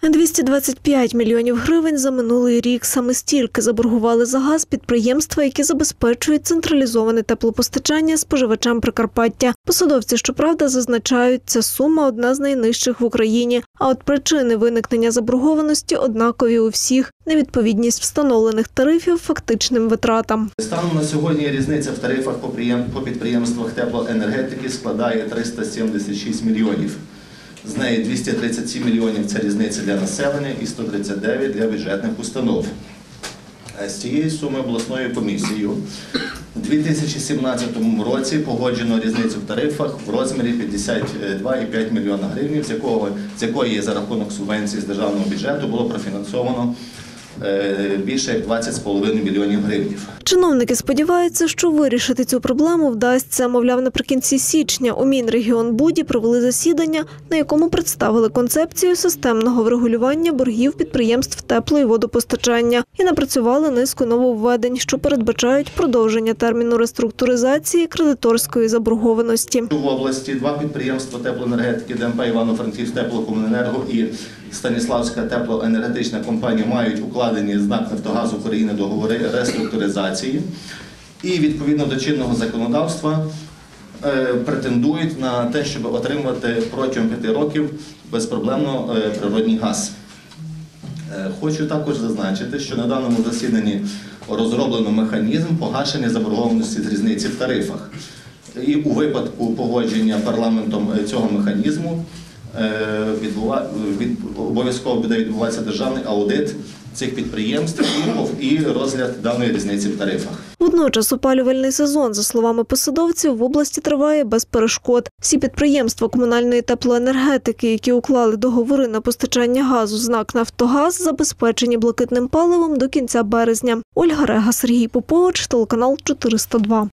На 225 мільйонів гривень за минулий рік. Саме стільки заборгували за газ підприємства, які забезпечують централізоване теплопостачання споживачам Прикарпаття. Посадовці, щоправда, зазначають, ця сума одна з найнижчих в Україні. А от причини виникнення заборгованості однакові у всіх – невідповідність встановлених тарифів фактичним витратам. Станом на сьогодні різниця в тарифах по підприємствах теплоенергетики складає 376 мільйонів. З неї 237 мільйонів – це різниця для населення і 139 – для бюджетних установ. З цієї суми обласною комісією у 2017 році погоджено різницю в тарифах в розмірі 52,5 мільйона гривень, з якої за рахунок субвенції з державного бюджету було профінансовано більше як 20,5 мільйонів гривень. Чиновники сподіваються, що вирішити цю проблему вдасться. Мовляв, наприкінці січня у Мінрегіонбуді провели засідання, на якому представили концепцію системного врегулювання боргів підприємств тепло- і водопостачання і напрацювали низку нововведень, що передбачають продовження терміну реструктуризації кредиторської заборгованості. В області два підприємства теплоенергетики ДМП Івано-Франківськ теплокомуненерго і Станіславська теплоенергетична компанія мають укладені з НАК «Нафтогаз України» договори реструктуризації і відповідно до чинного законодавства претендують на те, щоб отримувати протягом 5 років безпроблемно природний газ. Хочу також зазначити, що на даному засіданні розроблено механізм погашення заборгованості з різниці в тарифах. І у випадку погодження парламентом цього механізму обов'язково буде відбуватися державний аудит цих підприємств і розгляд даної різниці в тарифах. Водночас опалювальний сезон, за словами посадовців, в області триває без перешкод. Всі підприємства комунальної теплоенергетики, які уклали договори на постачання газу з НАК «Нафтогаз», забезпечені блакитним паливом до кінця березня. Ольга Рега, Сергій Попович, телеканал 402.